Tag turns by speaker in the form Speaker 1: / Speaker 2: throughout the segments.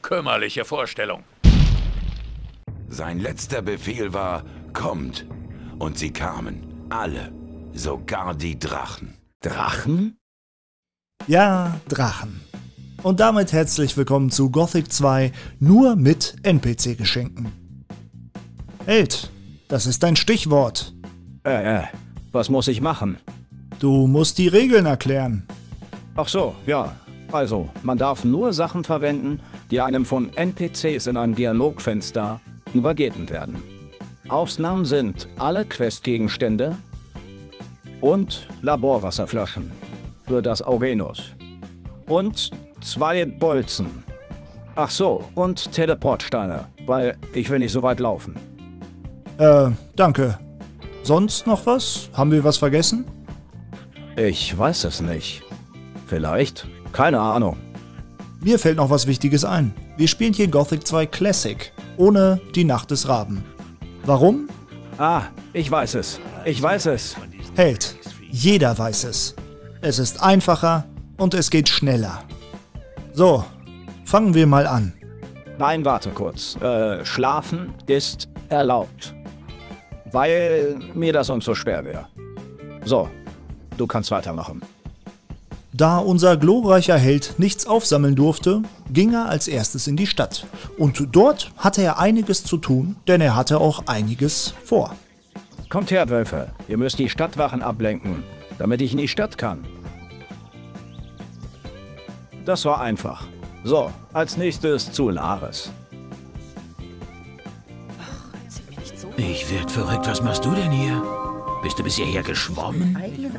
Speaker 1: kümmerliche Vorstellung.
Speaker 2: Sein letzter Befehl war, kommt. Und sie kamen. Alle. Sogar die Drachen.
Speaker 3: Drachen?
Speaker 4: Ja, Drachen. Und damit herzlich willkommen zu Gothic 2, nur mit NPC-Geschenken. Held, das ist dein Stichwort.
Speaker 3: Was muss ich machen?
Speaker 4: Du musst die Regeln erklären.
Speaker 3: Ach so, ja. Also, man darf nur Sachen verwenden, die einem von NPCs in einem Dialogfenster übergeben werden. Ausnahmen sind alle Questgegenstände und Laborwasserflaschen für das Aurenus. Und 2 Bolzen. Ach so, und Teleportsteine, weil ich will nicht so weit laufen.
Speaker 4: Danke. Sonst noch was? Haben wir was vergessen?
Speaker 3: Ich weiß es nicht. Vielleicht? Keine Ahnung.
Speaker 4: Mir fällt noch was Wichtiges ein. Wir spielen hier Gothic 2 Classic, ohne die Nacht des Raben. Warum?
Speaker 3: Ah, ich weiß es. Ich weiß es.
Speaker 4: Held, jeder weiß es. Es ist einfacher und es geht schneller. So, fangen wir mal an.
Speaker 3: Nein, warte kurz. Schlafen ist erlaubt. Weil mir das sonst so schwer wäre. So, du kannst weitermachen.
Speaker 4: Da unser glorreicher Held nichts aufsammeln durfte, ging er als erstes in die Stadt. Und dort hatte er einiges zu tun, denn er hatte auch einiges vor.
Speaker 3: Kommt her, Wölfe. Ihr müsst die Stadtwachen ablenken, damit ich in die Stadt kann. Das war einfach. So, als nächstes zu Lares.
Speaker 1: Ich werd verrückt, was machst du denn hier? Bist du bis hierher geschwommen?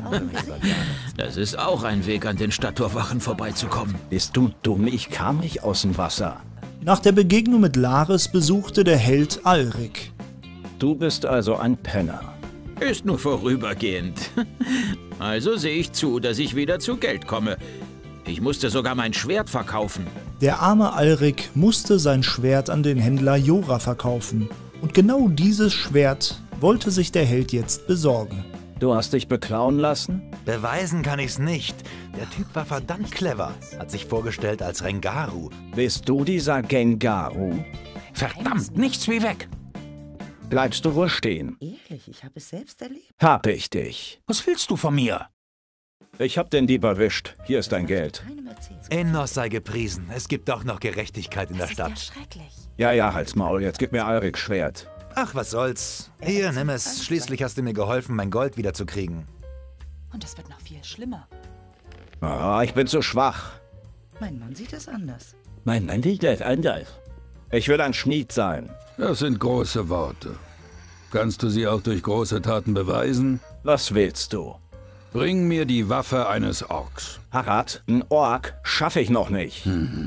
Speaker 1: Das ist auch ein Weg, an den Stadttorwachen vorbeizukommen.
Speaker 3: Bist du dumm? Ich kam nicht aus dem Wasser.
Speaker 4: Nach der Begegnung mit Lares besuchte der Held Alrik.
Speaker 3: Du bist also ein Penner.
Speaker 1: Ist nur vorübergehend. Also sehe ich zu, dass ich wieder zu Geld komme. Ich musste sogar mein Schwert verkaufen.
Speaker 4: Der arme Alrik musste sein Schwert an den Händler Jora verkaufen. Und genau dieses Schwert wollte sich der Held jetzt besorgen.
Speaker 3: Du hast dich beklauen lassen?
Speaker 5: Beweisen kann ich's nicht. Der Typ war verdammt clever. Hat sich vorgestellt als Rengaru.
Speaker 3: Bist du dieser Gengaru?
Speaker 1: Verdammt, nichts wie weg.
Speaker 3: Bleibst du wohl stehen?
Speaker 6: Ehrlich, ich habe es selbst erlebt.
Speaker 3: Hab ich dich.
Speaker 1: Was willst du von mir?
Speaker 3: Ich hab den Dieb erwischt. Hier ist dein Geld.
Speaker 6: Keinem erzähl's.
Speaker 5: Ennos sei gepriesen. Es gibt doch noch Gerechtigkeit in der
Speaker 6: Das ist ja
Speaker 5: Stadt.
Speaker 6: schrecklich.
Speaker 3: Ja, halt's Maul. Jetzt gib mir Alriks Schwert.
Speaker 5: Ach, was soll's. Hier, nimm es. Schließlich hast du mir geholfen, mein Gold wiederzukriegen.
Speaker 6: Und es wird noch viel schlimmer.
Speaker 3: Ah, ich bin zu schwach.
Speaker 6: Mein Mann sieht es anders.
Speaker 3: Nein, nicht das anders. Ich will ein Schmied sein.
Speaker 7: Das sind große Worte. Kannst du sie auch durch große Taten beweisen?
Speaker 3: Was willst du?
Speaker 7: Bring mir die Waffe eines Orks.
Speaker 3: Harad, ein Ork schaffe ich noch nicht.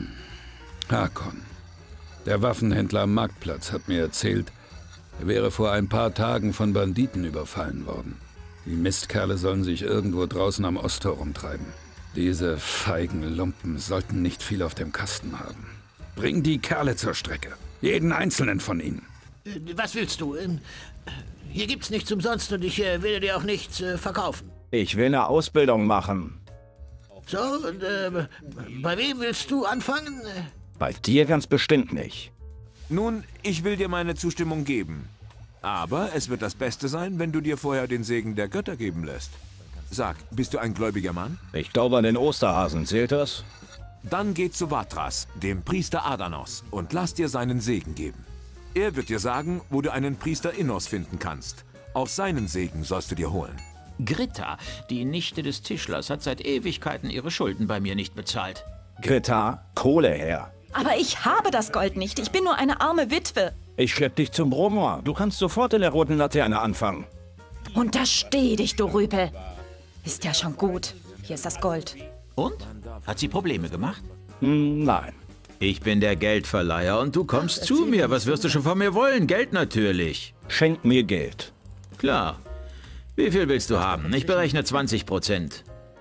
Speaker 7: Hakon. Der Waffenhändler am Marktplatz hat mir erzählt, er wäre vor ein paar Tagen von Banditen überfallen worden. Die Mistkerle sollen sich irgendwo draußen am Osttor rumtreiben. Diese feigen Lumpen sollten nicht viel auf dem Kasten haben. Bring die Kerle zur Strecke. Jeden einzelnen von ihnen.
Speaker 8: Was willst du? Hier gibt's nichts umsonst und ich will dir auch nichts verkaufen.
Speaker 3: Ich will eine Ausbildung machen.
Speaker 8: So, und bei wem willst du anfangen?
Speaker 3: Bei dir ganz bestimmt nicht.
Speaker 9: Nun, ich will dir meine Zustimmung geben. Aber es wird das Beste sein, wenn du dir vorher den Segen der Götter geben lässt. Sag, bist du ein gläubiger Mann?
Speaker 3: Ich glaube an den Osterhasen. Zählt das?
Speaker 9: Dann geh zu Vatras, dem Priester Adanos, und lass dir seinen Segen geben. Er wird dir sagen, wo du einen Priester Innos finden kannst. Auch seinen Segen sollst du dir holen.
Speaker 1: Gritta, die Nichte des Tischlers, hat seit Ewigkeiten ihre Schulden bei mir nicht bezahlt.
Speaker 3: Greta, Kohle her.
Speaker 10: Aber ich habe das Gold nicht. Ich bin nur eine arme Witwe.
Speaker 3: Ich schlepp dich zum Brummer. Du kannst sofort in der roten Laterne anfangen.
Speaker 10: Untersteh dich, du Rüpel. Ist ja schon gut. Hier ist das Gold.
Speaker 1: Und? Hat sie Probleme gemacht?
Speaker 3: Nein.
Speaker 1: Ich bin der Geldverleiher und du kommst zu mir. Was wirst du schon von mir wollen? Geld natürlich.
Speaker 3: Schenk mir Geld.
Speaker 1: Klar. Wie viel willst du haben? Ich berechne 20%.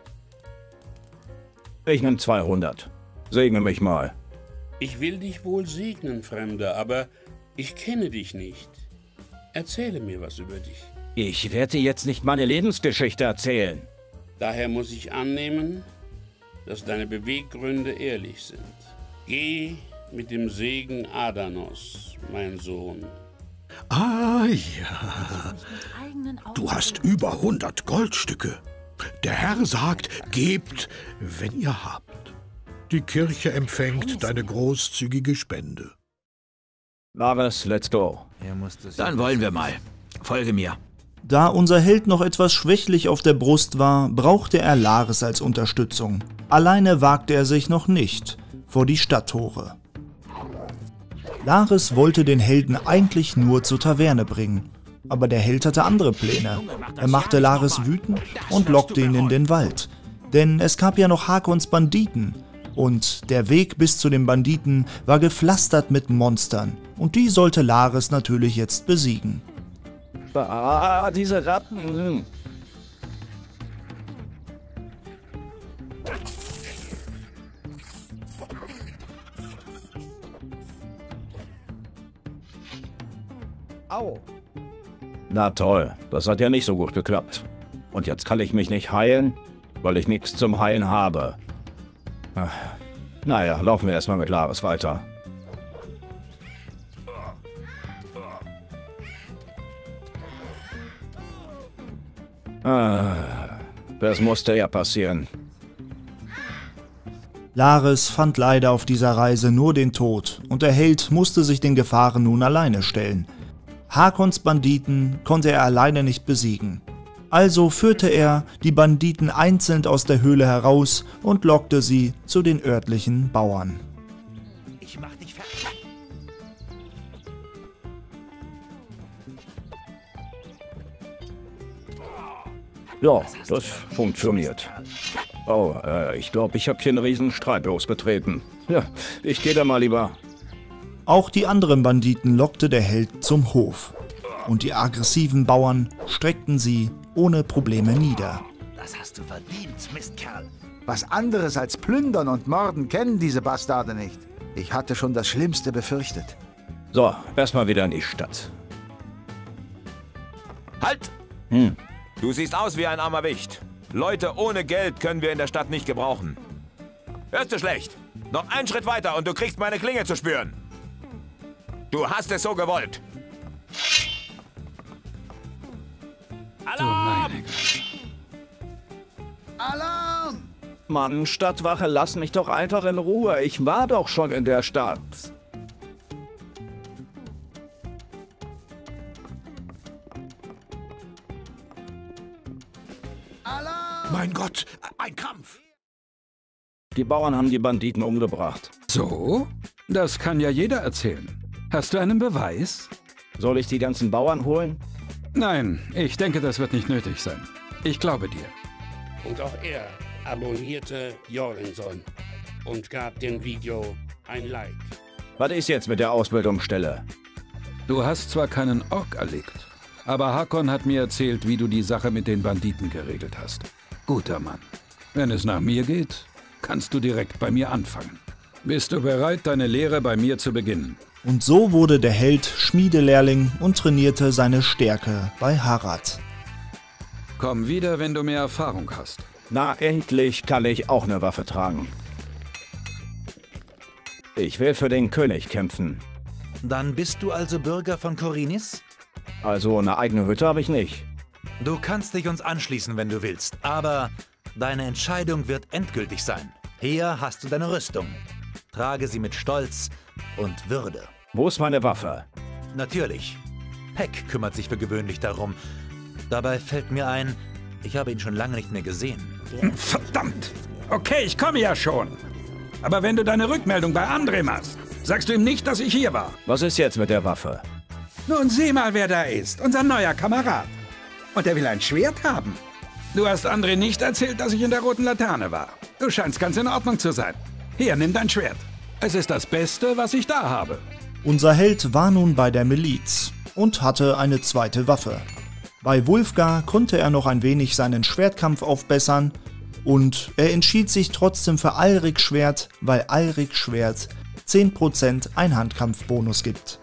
Speaker 3: Ich nehm 200. Segne mich mal.
Speaker 11: Ich will dich wohl segnen, Fremder, aber ich kenne dich nicht. Erzähle mir was über dich.
Speaker 3: Ich werde dir jetzt nicht meine Lebensgeschichte erzählen.
Speaker 11: Daher muss ich annehmen, dass deine Beweggründe ehrlich sind. Geh mit dem Segen Adanos, mein Sohn.
Speaker 8: Ah ja, du hast über 100 Goldstücke. Der Herr sagt, gebt, wenn ihr habt. Die Kirche empfängt deine großzügige Spende.
Speaker 3: Lares, let's go.
Speaker 1: Dann wollen wir mal. Folge mir.
Speaker 4: Da unser Held noch etwas schwächlich auf der Brust war, brauchte er Lares als Unterstützung. Alleine wagte er sich noch nicht vor die Stadttore. Lares wollte den Helden eigentlich nur zur Taverne bringen, aber der Held hatte andere Pläne. Er machte Lares wütend und lockte ihn in den Wald. Denn es gab ja noch Hakons Banditen. Und der Weg bis zu den Banditen war gepflastert mit Monstern. Und die sollte Lares natürlich jetzt besiegen.
Speaker 3: Ah, diese Ratten. Au. Na toll, das hat ja nicht so gut geklappt. Und jetzt kann ich mich nicht heilen, weil ich nichts zum Heilen habe. Naja, laufen wir erstmal mit Lares weiter. Das musste ja passieren.
Speaker 4: Lares fand leider auf dieser Reise nur den Tod und der Held musste sich den Gefahren nun alleine stellen. Hakons Banditen konnte er alleine nicht besiegen. Also führte er die Banditen einzeln aus der Höhle heraus und lockte sie zu den örtlichen Bauern.
Speaker 5: Ich mach dich fertig.
Speaker 3: Ja, das funktioniert. Oh, ich glaube, ich habe hier einen riesen Streit losgetreten. Ja, ich gehe da mal lieber.
Speaker 4: Auch die anderen Banditen lockte der Held zum Hof. Und die aggressiven Bauern streckten sie ohne Probleme nieder.
Speaker 5: Das hast du verdient, Mistkerl.
Speaker 12: Was anderes als Plündern und Morden kennen diese Bastarde nicht. Ich hatte schon das Schlimmste befürchtet.
Speaker 3: So, erstmal wieder in die Stadt.
Speaker 9: Halt! Du siehst aus wie ein armer Wicht. Leute ohne Geld können wir in der Stadt nicht gebrauchen. Hörst du schlecht? Noch einen Schritt weiter und du kriegst meine Klinge zu spüren. Du hast es so gewollt. Alarm!
Speaker 12: Alarm!
Speaker 3: Mann, Stadtwache, lass mich doch einfach in Ruhe. Ich war doch schon in der Stadt.
Speaker 8: Mein Gott, ein Kampf!
Speaker 3: Die Bauern haben die Banditen umgebracht.
Speaker 7: So? Das kann ja jeder erzählen. Hast du einen Beweis?
Speaker 3: Soll ich die ganzen Bauern holen?
Speaker 7: Nein, ich denke, das wird nicht nötig sein. Ich glaube dir.
Speaker 11: Und auch er abonnierte Jorgenson und gab dem Video ein Like.
Speaker 3: Was ist jetzt mit der Ausbildungsstelle?
Speaker 7: Du hast zwar keinen Ork erlegt, aber Hakon hat mir erzählt, wie du die Sache mit den Banditen geregelt hast. Guter Mann. Wenn es nach mir geht, kannst du direkt bei mir anfangen. Bist du bereit, deine Lehre bei mir zu beginnen?
Speaker 4: Und so wurde der Held Schmiedelehrling und trainierte seine Stärke bei Harad.
Speaker 7: Komm wieder, wenn du mehr Erfahrung hast.
Speaker 3: Na, endlich kann ich auch eine Waffe tragen. Ich will für den König kämpfen.
Speaker 5: Dann bist du also Bürger von Khorinis?
Speaker 3: Also eine eigene Hütte habe ich nicht.
Speaker 5: Du kannst dich uns anschließen, wenn du willst, aber deine Entscheidung wird endgültig sein. Hier hast du deine Rüstung. Trage sie mit Stolz und Würde.
Speaker 3: Wo ist meine Waffe?
Speaker 5: Natürlich. Peck kümmert sich für gewöhnlich darum. Dabei fällt mir ein, ich habe ihn schon lange nicht mehr gesehen.
Speaker 7: Verdammt! Okay, ich komme ja schon. Aber wenn du deine Rückmeldung bei André machst, sagst du ihm nicht, dass ich hier war.
Speaker 3: Was ist jetzt mit der Waffe?
Speaker 7: Nun sieh mal, wer da ist. Unser neuer Kamerad. Und er will ein Schwert haben. Du hast André nicht erzählt, dass ich in der Roten Laterne war. Du scheinst ganz in Ordnung zu sein. Hier, nimm dein Schwert. Es ist das Beste, was ich da habe.
Speaker 4: Unser Held war nun bei der Miliz und hatte eine zweite Waffe. Bei Wulfgar konnte er noch ein wenig seinen Schwertkampf aufbessern und er entschied sich trotzdem für Alriks Schwert, weil Alriks Schwert 10% Einhandkampfbonus gibt.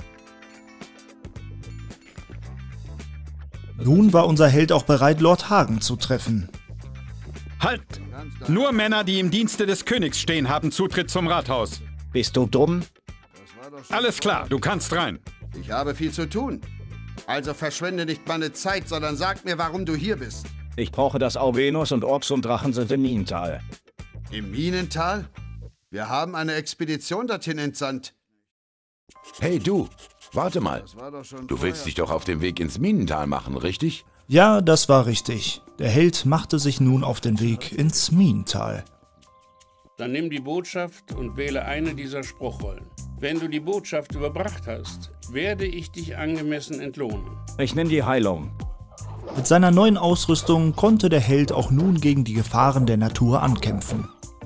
Speaker 4: Nun war unser Held auch bereit, Lord Hagen zu treffen.
Speaker 13: Halt! Nur Männer, die im Dienste des Königs stehen, haben Zutritt zum Rathaus.
Speaker 3: Bist du dumm?
Speaker 7: Alles klar, du kannst rein.
Speaker 13: Ich habe viel zu tun. Also verschwende nicht meine Zeit, sondern sag mir, warum du hier bist.
Speaker 3: Ich brauche das Auvenus und Orks und Drachen sind im Minental.
Speaker 13: Im Minental? Wir haben eine Expedition dorthin entsandt.
Speaker 2: Hey du, warte mal. Du willst dich doch auf den Weg ins Minental machen, richtig?
Speaker 4: Ja, das war richtig. Der Held machte sich nun auf den Weg ins Minental.
Speaker 11: Dann nimm die Botschaft und wähle eine dieser Spruchrollen. Wenn du die Botschaft überbracht hast, werde ich dich angemessen entlohnen.
Speaker 3: Ich nehme die Heilung.
Speaker 4: Mit seiner neuen Ausrüstung konnte der Held auch nun gegen die Gefahren der Natur ankämpfen.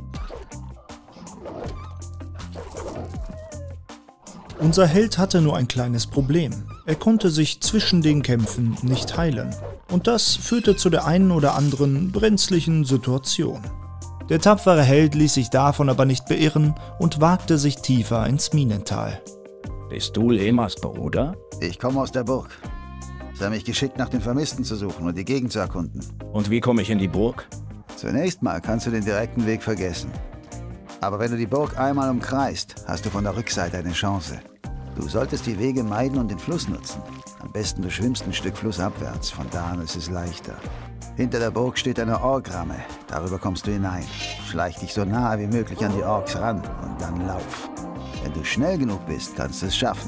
Speaker 4: Unser Held hatte nur ein kleines Problem. Er konnte sich zwischen den Kämpfen nicht heilen. Und das führte zu der einen oder anderen brenzlichen Situation. Der tapfere Held ließ sich davon aber nicht beirren und wagte sich tiefer ins Minental.
Speaker 3: Bist du Lemas Bruder?
Speaker 12: Ich komme aus der Burg. Sie haben mich geschickt, nach den Vermissten zu suchen und die Gegend zu erkunden.
Speaker 3: Und wie komme ich in die Burg?
Speaker 12: Zunächst mal kannst du den direkten Weg vergessen. Aber wenn du die Burg einmal umkreist, hast du von der Rückseite eine Chance. Du solltest die Wege meiden und den Fluss nutzen. Am besten du schwimmst ein Stück flussabwärts, von da an ist es leichter. Hinter der Burg steht eine Orkramme, darüber kommst du hinein. Schleich dich so nahe wie möglich an die Orks ran und dann lauf. Wenn du schnell genug bist, kannst du es schaffen.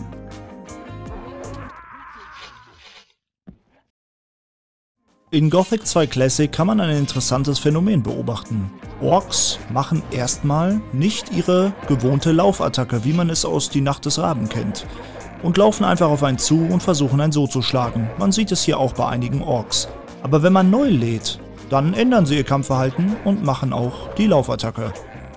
Speaker 4: In Gothic 2 Classic kann man ein interessantes Phänomen beobachten. Orks machen erstmal nicht ihre gewohnte Laufattacke, wie man es aus Die Nacht des Raben kennt, und laufen einfach auf einen zu und versuchen ein So zu schlagen. Man sieht es hier auch bei einigen Orks. Aber wenn man neu lädt, dann ändern sie ihr Kampfverhalten und machen auch die Laufattacke.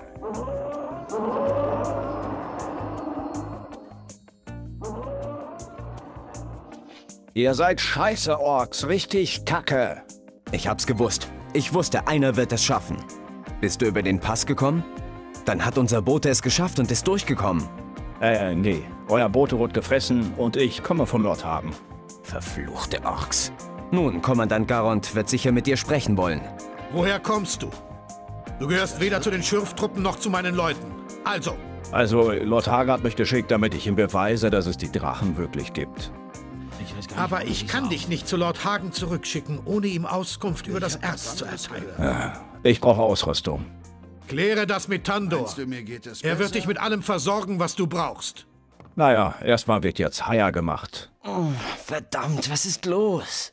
Speaker 3: Ihr seid scheiße, Orks, richtig kacke.
Speaker 14: Ich hab's gewusst. Ich wusste, einer wird es schaffen. Bist du über den Pass gekommen? Dann hat unser Bote es geschafft und ist durchgekommen.
Speaker 3: Nee. Euer Bote wurde gefressen und ich komme von Nordhagen.
Speaker 14: Verfluchte Orks. Nun, Kommandant Garond wird sicher mit dir sprechen wollen.
Speaker 8: Woher kommst du? Du gehörst weder zu den Schürftruppen noch zu meinen Leuten.
Speaker 3: Also, Lord Hagen hat mich geschickt, damit ich ihm beweise, dass es die Drachen wirklich gibt.
Speaker 8: Aber ich kann dich nicht zu Lord Hagen zurückschicken, ohne ihm Auskunft über das Erz zu erteilen.
Speaker 3: Ja, ich brauche Ausrüstung.
Speaker 8: Kläre das mit Tandor. Er wird dich mit allem versorgen, was du brauchst.
Speaker 3: Naja, erstmal wird jetzt Haier gemacht.
Speaker 14: Oh, verdammt, was ist los?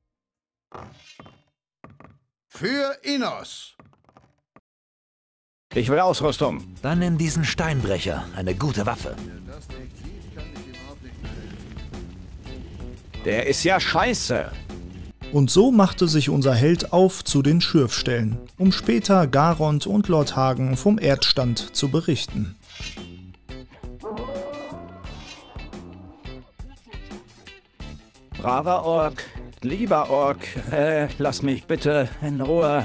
Speaker 13: Für Innos.
Speaker 3: Ich will Ausrüstung.
Speaker 5: Dann nimm diesen Steinbrecher, eine gute Waffe.
Speaker 3: Der ist ja scheiße.
Speaker 4: Und so machte sich unser Held auf zu den Schürfstellen, um später Garond und Lord Hagen vom Erdstand zu berichten.
Speaker 3: Braver Ork, lieber Ork, lass mich bitte in Ruhe.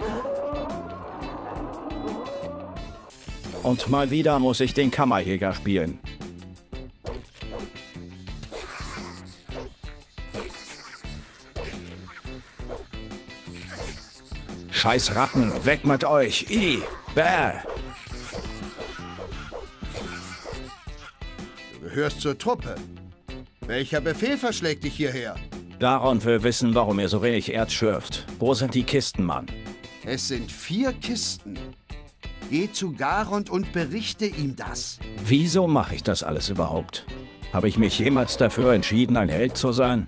Speaker 3: Und mal wieder muss ich den Kammerjäger spielen. Scheiß Ratten, weg mit euch! Bäh!
Speaker 13: Du gehörst zur Truppe. Welcher Befehl verschlägt dich hierher?
Speaker 3: Garond will wissen, warum ihr so wenig Erz schürft. Wo sind die Kisten, Mann?
Speaker 13: Es sind 4 Kisten. Geh zu Garond und berichte ihm das.
Speaker 3: Wieso mache ich das alles überhaupt? Habe ich mich jemals dafür entschieden, ein Held zu sein?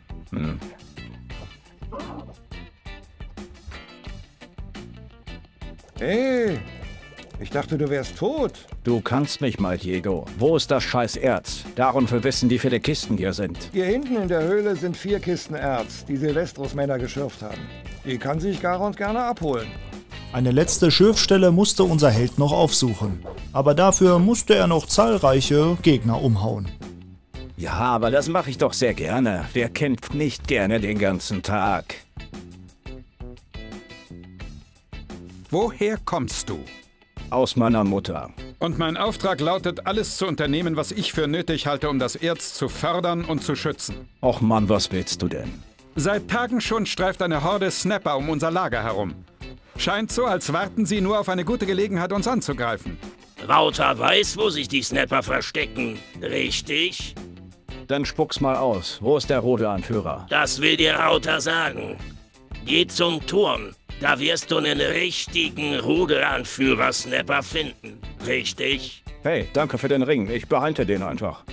Speaker 15: Hey, ich dachte, du wärst tot.
Speaker 3: Du kannst mich mal, Diego. Wo ist das scheiß Erz? Garond will wissen, wie viele Kisten hier sind.
Speaker 15: Hier hinten in der Höhle sind 4 Kisten Erz, die Silvestros Männer geschürft haben. Die kann sich Garond gerne abholen.
Speaker 4: Eine letzte Schürfstelle musste unser Held noch aufsuchen. Aber dafür musste er noch zahlreiche Gegner umhauen.
Speaker 3: Ja, aber das mache ich doch sehr gerne. Wer kämpft nicht gerne den ganzen Tag?
Speaker 7: Woher kommst du?
Speaker 3: Aus meiner Mutter.
Speaker 7: Und mein Auftrag lautet, alles zu unternehmen, was ich für nötig halte, um das Erz zu fördern und zu schützen.
Speaker 3: Och Mann, was willst du denn?
Speaker 7: Seit Tagen schon streift eine Horde Snapper um unser Lager herum. Scheint so, als warten sie nur auf eine gute Gelegenheit, uns anzugreifen.
Speaker 16: Rauter weiß, wo sich die Snapper verstecken, richtig?
Speaker 3: Dann spuck's mal aus. Wo ist der rote Anführer?
Speaker 16: Das will dir Rauter sagen. Geh zum Turm. Da wirst du einen richtigen Ruderanführer-Snapper finden, richtig?
Speaker 3: Hey, danke für den Ring. Ich behalte den einfach.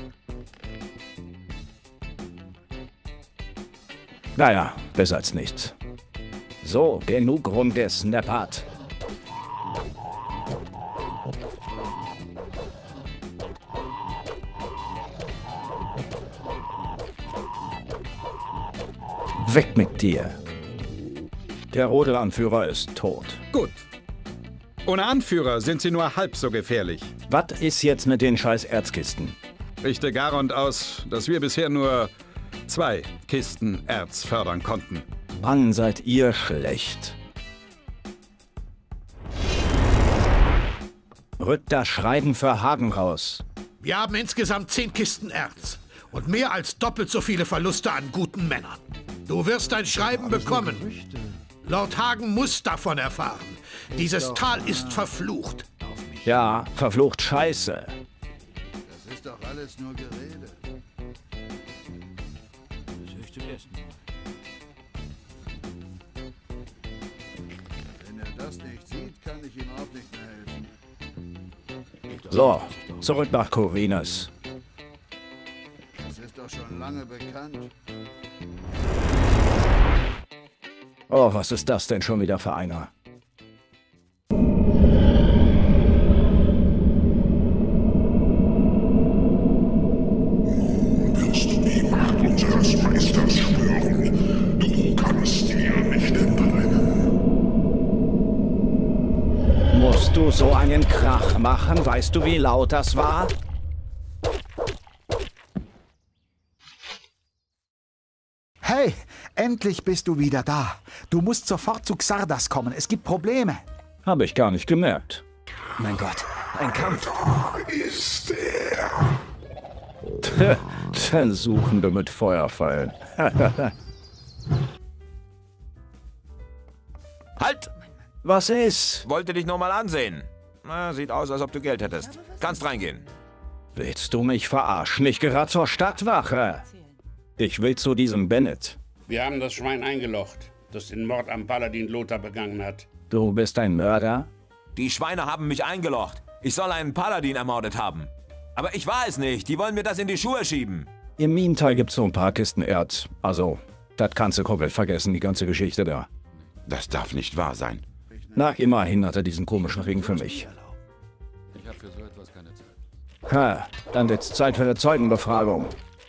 Speaker 3: Naja, besser als nichts. So, genug rumgesnappert. Weg mit dir. Der rote Anführer ist tot.
Speaker 17: Gut. Ohne Anführer sind sie nur halb so gefährlich.
Speaker 3: Was ist jetzt mit den scheiß Erzkisten?
Speaker 17: Richte Garond aus, dass wir bisher nur 2 Kisten Erz fördern konnten.
Speaker 3: Mann, seid ihr schlecht. Rückt das Schreiben für Hagen raus.
Speaker 8: Wir haben insgesamt 10 Kisten Erz und mehr als doppelt so viele Verluste an guten Männern. Du wirst ein Schreiben bekommen. Lord Hagen muss davon erfahren. Dieses Tal ist verflucht.
Speaker 3: Ja, verflucht scheiße.
Speaker 12: Das ist doch alles nur Gerede.
Speaker 1: Das höre ich zum ersten Mal.
Speaker 12: Wenn er das nicht sieht, kann ich ihm auch nicht mehr helfen.
Speaker 3: So, zurück nach Khorinis.
Speaker 12: Das ist doch schon lange bekannt.
Speaker 3: Oh, was ist das denn schon wieder für einer?
Speaker 18: Wirst du die Macht unseres Meisters spüren? Du kannst dir nicht entrinnen.
Speaker 3: Musst du so einen Krach machen? Weißt du, wie laut das war?
Speaker 12: Hey, endlich bist du wieder da. Du musst sofort zu Xardas kommen. Es gibt Probleme.
Speaker 3: Habe ich gar nicht gemerkt.
Speaker 14: Mein Gott, ein Kampf.
Speaker 18: Da ist er.
Speaker 3: Der Suchende mit Feuerpfeilen.
Speaker 9: Halt!
Speaker 3: Was ist?
Speaker 9: Wollte dich nur mal ansehen. Na, sieht aus, als ob du Geld hättest. Kannst reingehen.
Speaker 3: Willst du mich verarschen? Ich gerade zur Stadtwache. Ich will zu diesem Bennett.
Speaker 11: Wir haben das Schwein eingelocht, das den Mord am Paladin Lothar begangen hat.
Speaker 3: Du bist ein Mörder?
Speaker 9: Die Schweine haben mich eingelocht. Ich soll einen Paladin ermordet haben. Aber ich war es nicht. Die wollen mir das in die Schuhe schieben.
Speaker 3: Im Minental gibt's so ein paar Kisten Erz. Also, das kannst du komplett vergessen, die ganze Geschichte da.
Speaker 2: Das darf nicht wahr sein.
Speaker 3: Na, immerhin hat er diesen komischen Ring für mich.
Speaker 7: Ich hab für so etwas keine Zeit.
Speaker 3: Ha, dann wird's Zeit für eine Zeugenbefragung.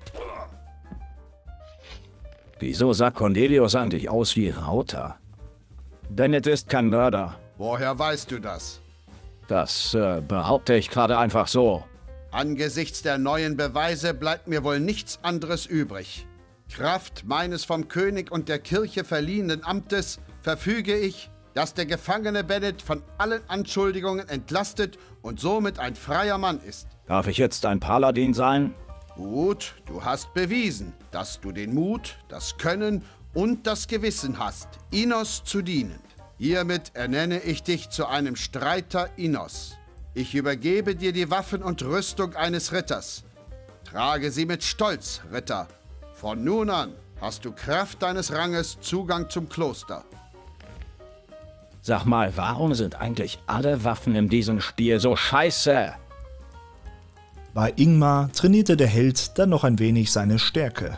Speaker 3: Wieso sah Cornelius eigentlich aus wie Rauter? Bennett ist kein Mörder.
Speaker 13: Woher weißt du das?
Speaker 3: Das behaupte ich gerade einfach so.
Speaker 13: Angesichts der neuen Beweise bleibt mir wohl nichts anderes übrig. Kraft meines vom König und der Kirche verliehenen Amtes verfüge ich, dass der Gefangene Bennett von allen Anschuldigungen entlastet und somit ein freier Mann ist.
Speaker 3: Darf ich jetzt ein Paladin sein?
Speaker 13: Gut, du hast bewiesen, dass du den Mut, das Können und das Gewissen hast, Innos zu dienen. Hiermit ernenne ich dich zu einem Streiter Innos. Ich übergebe dir die Waffen und Rüstung eines Ritters. Trage sie mit Stolz, Ritter. Von nun an hast du Kraft deines Ranges Zugang zum Kloster.
Speaker 3: Sag mal, warum sind eigentlich alle Waffen in diesem Spiel so scheiße?
Speaker 4: Bei Ingmar trainierte der Held dann noch ein wenig seine Stärke.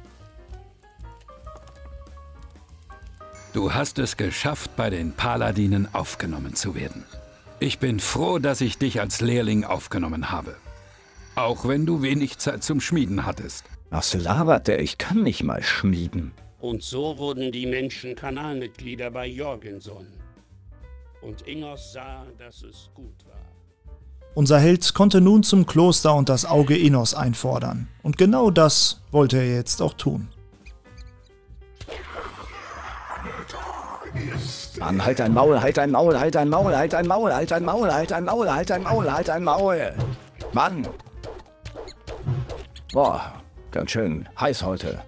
Speaker 7: Du hast es geschafft, bei den Paladinen aufgenommen zu werden. Ich bin froh, dass ich dich als Lehrling aufgenommen habe. Auch wenn du wenig Zeit zum Schmieden hattest.
Speaker 3: Was labert der? Ich kann nicht mal schmieden.
Speaker 11: Und so wurden die Menschen Kanalmitglieder bei Jorgenson. Und Ingos sah, dass es gut war.
Speaker 4: Unser Held konnte nun zum Kloster und das Auge Innos einfordern. Und genau das wollte er jetzt auch tun.
Speaker 3: Mann, halt dein Maul, halt dein Maul, halt dein Maul, halt dein Maul, halt dein Maul, halt dein Maul, halt dein Maul, halt dein Maul. Mann. Boah, ganz schön heiß heute.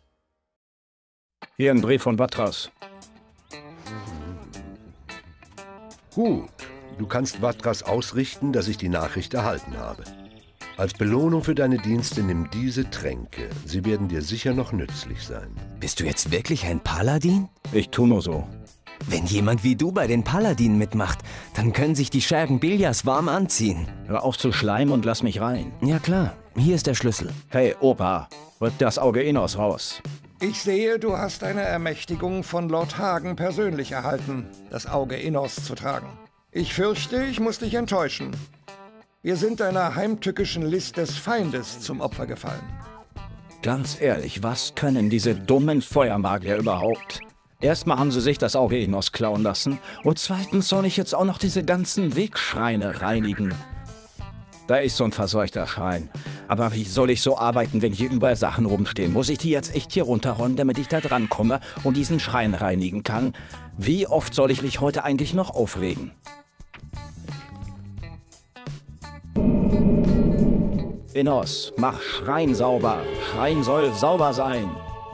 Speaker 3: Hier ein Brief von Batras.
Speaker 19: Gut, du kannst Vatras ausrichten, dass ich die Nachricht erhalten habe. Als Belohnung für deine Dienste nimm diese Tränke. Sie werden dir sicher noch nützlich sein.
Speaker 14: Bist du jetzt wirklich ein Paladin?
Speaker 3: Ich tu nur so.
Speaker 14: Wenn jemand wie du bei den Paladinen mitmacht, dann können sich die Schergen Biljas warm anziehen.
Speaker 3: Hör auf zu schleimen und lass mich rein.
Speaker 14: Ja klar, hier ist der Schlüssel.
Speaker 3: Hey, Opa, rück das Auge Innos raus.
Speaker 15: Ich sehe, du hast eine Ermächtigung von Lord Hagen persönlich erhalten, das Auge Innos zu tragen. Ich fürchte, ich muss dich enttäuschen. Wir sind einer heimtückischen List des Feindes zum Opfer gefallen.
Speaker 3: Ganz ehrlich, was können diese dummen Feuermagier überhaupt? Erstmal haben sie sich das Auge Innos klauen lassen und zweitens soll ich jetzt auch noch diese ganzen Wegschreine reinigen. Da ist so ein verseuchter Schrein. Aber wie soll ich so arbeiten, wenn hier überall Sachen rumstehen? Muss ich die jetzt echt hier runterräumen, damit ich da dran komme und diesen Schrein reinigen kann? Wie oft soll ich mich heute eigentlich noch aufregen? Innos, mach Schrein sauber. Schrein soll sauber sein.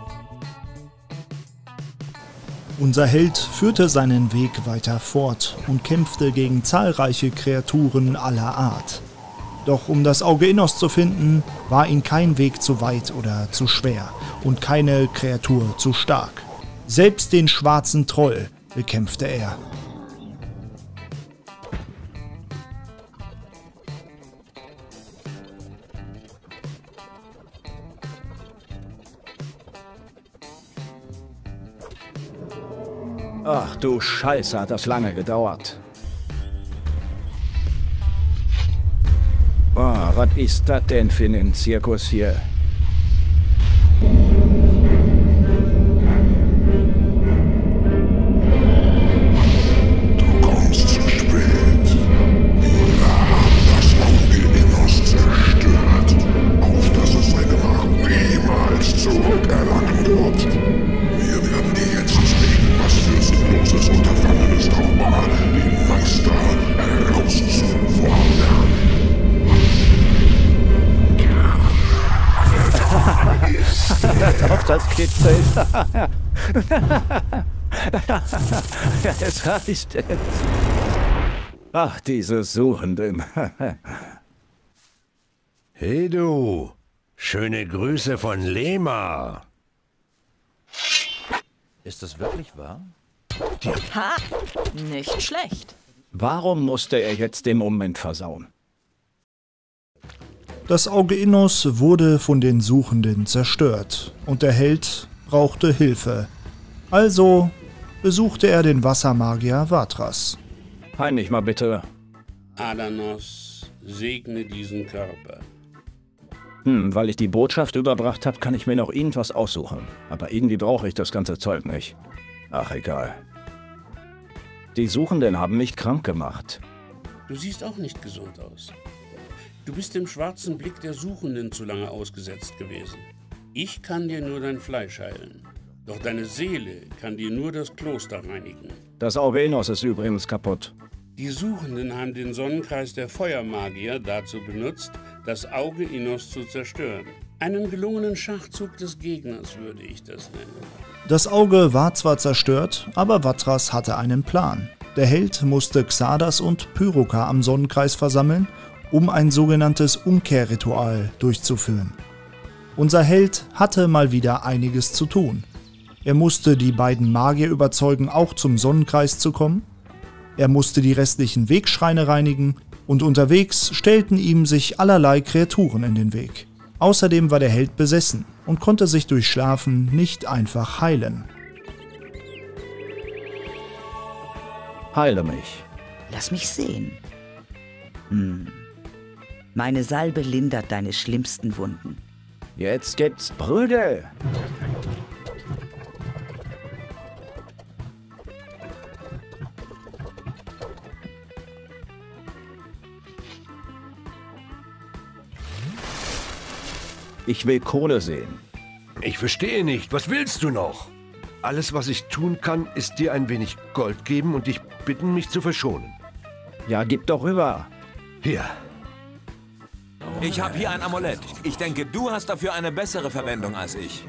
Speaker 4: Unser Held führte seinen Weg weiter fort und kämpfte gegen zahlreiche Kreaturen aller Art. Doch um das Auge Innos zu finden, war ihm kein Weg zu weit oder zu schwer und keine Kreatur zu stark. Selbst den schwarzen Troll bekämpfte er.
Speaker 3: Ach du Scheiße, hat das lange gedauert. Oh, was ist das denn für ein Zirkus hier?
Speaker 18: Du kommst zu spät. Wir haben das Auge Innos zerstört, auf dass es seine Macht niemals zurückerlangen wird. Wir werden dir jetzt zeigen, was für sinnloses Unterfangen ist, aber den Meister herauszufordern.
Speaker 3: Auf das kitzelt. Es reicht jetzt. Ach, diese Suchenden.
Speaker 16: Hey du, schöne Grüße von Lema.
Speaker 9: Ist das wirklich wahr?
Speaker 10: Ha, nicht schlecht.
Speaker 3: Warum musste er jetzt den Moment versauen?
Speaker 4: Das Auge Innos wurde von den Suchenden zerstört und der Held brauchte Hilfe. Also besuchte er den Wassermagier Vatras.
Speaker 3: Peinlich mal bitte.
Speaker 11: Adanos, segne diesen Körper.
Speaker 3: Weil ich die Botschaft überbracht habe, kann ich mir noch irgendwas aussuchen. Aber irgendwie brauche ich das ganze Zeug nicht. Ach, egal. Die Suchenden haben mich krank gemacht.
Speaker 11: Du siehst auch nicht gesund aus. Du bist dem schwarzen Blick der Suchenden zu lange ausgesetzt gewesen. Ich kann dir nur dein Fleisch heilen. Doch deine Seele kann dir nur das Kloster reinigen.
Speaker 3: Das Auge Innos ist übrigens kaputt.
Speaker 11: Die Suchenden haben den Sonnenkreis der Feuermagier dazu benutzt, das Auge Innos zu zerstören. Einen gelungenen Schachzug des Gegners würde ich das nennen.
Speaker 4: Das Auge war zwar zerstört, aber Vatras hatte einen Plan. Der Held musste Xardas und Pyroka am Sonnenkreis versammeln, um ein sogenanntes Umkehrritual durchzuführen. Unser Held hatte mal wieder einiges zu tun. Er musste die beiden Magier überzeugen, auch zum Sonnenkreis zu kommen. Er musste die restlichen Wegschreine reinigen und unterwegs stellten ihm sich allerlei Kreaturen in den Weg. Außerdem war der Held besessen und konnte sich durch Schlafen nicht einfach heilen.
Speaker 3: Heile mich.
Speaker 6: Lass mich sehen. Meine Salbe lindert deine schlimmsten Wunden.
Speaker 3: Jetzt gibt's Prügel. Ich will Kohle sehen.
Speaker 19: Ich verstehe nicht. Was willst du noch? Alles, was ich tun kann, ist dir ein wenig Gold geben und dich bitten, mich zu verschonen.
Speaker 3: Ja, gib doch rüber.
Speaker 19: Hier.
Speaker 9: Ich habe hier ein Amulett. Ich denke, du hast dafür eine bessere Verwendung als ich.